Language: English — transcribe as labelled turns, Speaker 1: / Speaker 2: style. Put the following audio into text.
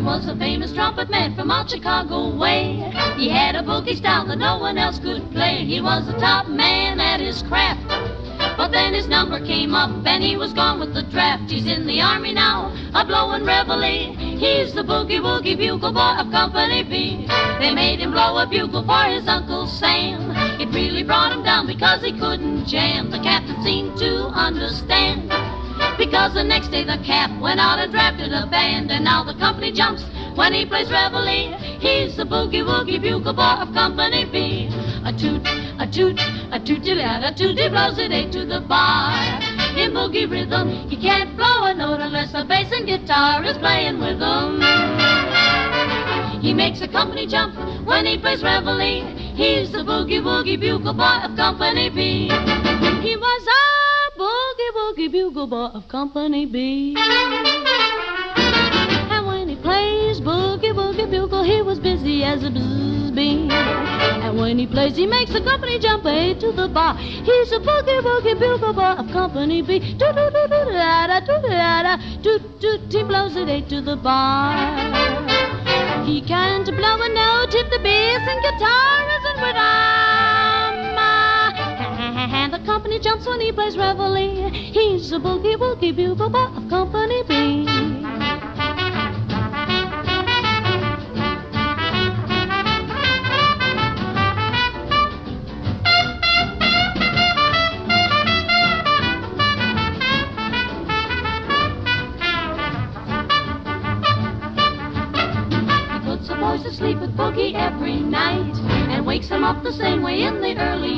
Speaker 1: was a famous trumpet man from out Chicago way. He had a boogie style that no one else could play. He was the top man at his craft. But then his number came up and he was gone with the draft. He's in the army now, a-blowin' reveille. He's the boogie-woogie bugle boy of Company B. They made him blow a bugle for his Uncle Sam. It really brought him down because he couldn't jam. The captain seemed to understand, because the next day the cap went out and drafted a band. And now the company jumps when he plays reveille. He's the boogie-woogie bugle boy of Company B. A toot, a toot, a tooty-lad, a tooty blows it eight to the bar. In boogie rhythm, he can't blow a note unless the bass and guitar is playing with him. He makes a company jump when he plays reveille. He's the boogie-woogie bugle boy of Company B. He was a boogie-woogie bugle boy of Company B. And when he plays boogie-woogie bugle, he was busy as a bzz bee. And when he plays, he makes the company jump eight to the bar. He's a boogie-woogie bugle boy of Company B. Do-do-do-do-da-da, do-da-da, toot-toot, he blows it eight to the bar. He can't blow a note if the bass and guitar isn't with him. And the company jumps when he plays reveille. He's a boogie-woogie bugle boy of Company B. Sleep with boogie every night and wakes him up the same way in the early